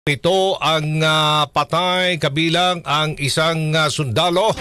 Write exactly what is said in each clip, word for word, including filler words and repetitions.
Pito ang uh, patay kabilang ang isang uh, sundalo.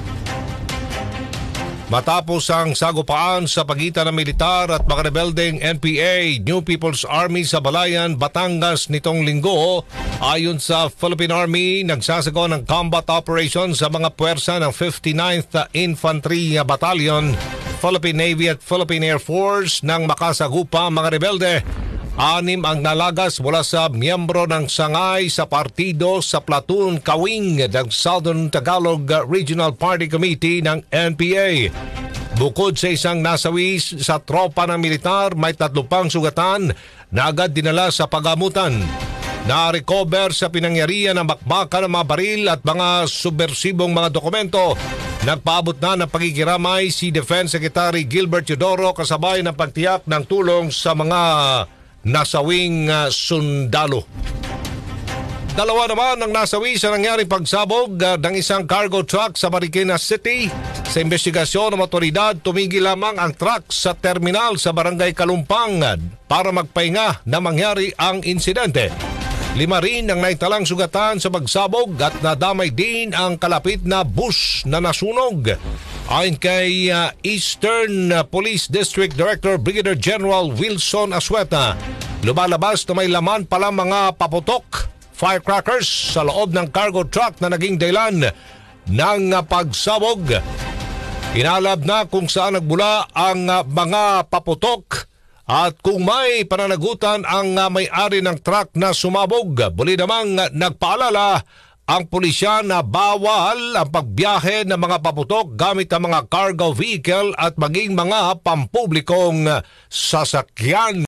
Matapos ang sagupaan sa pagitan ng militar at mga rebeldeng N P A, New People's Army sa Balayan, Batangas nitong linggo, ayon sa Philippine Army, nagsasagawa ng combat operation sa mga puwersa ng fifty-ninth Infantry Battalion, Philippine Navy at Philippine Air Force nang makasagupa mga rebelde. Anim ang nalagas mula sa miyembro ng sangay sa partido sa Platoon Kawing ng Southern Tagalog Regional Party Committee ng N P A. Bukod sa isang nasawi sa tropa ng militar, may tatlo pang sugatan na agad dinala sa pagamutan. Na-recover sa pinangyarihan ng bakbakan ng mga baril at mga subversibong mga dokumento. Nagpaabot na ng pakikiramay si Defense Secretary Gilbert Teodoro kasabay ng pagtiyak ng tulong sa mga nasawing uh, sundalo. Dalawa naman ang nasawi sa nangyaring pagsabog uh, ng isang cargo truck sa Marikina City. Sa investigasyon ng otoridad, tumigil lamang ang truck sa terminal sa Barangay Kalumpang para magpahinga na mangyari ang insidente. Lima rin ang naitalang sugatan sa pagsabog at nadamay din ang kalapit na bus na nasunog. Ayon kay uh, Eastern Police District Director Brigadier General Wilson Asueta, lumalabas na may laman pala mga paputok, firecrackers sa loob ng cargo truck na naging dahilan ng uh, pagsabog. Inalab na kung saan nagbula ang uh, mga paputok at kung may pananagutan ang uh, may-ari ng truck na sumabog. Muli namang uh, nagpaalala ang pulisya na bawal ang pagbiyahe ng mga paputok gamit ang mga cargo vehicle at maging mga pampublikong sasakyan.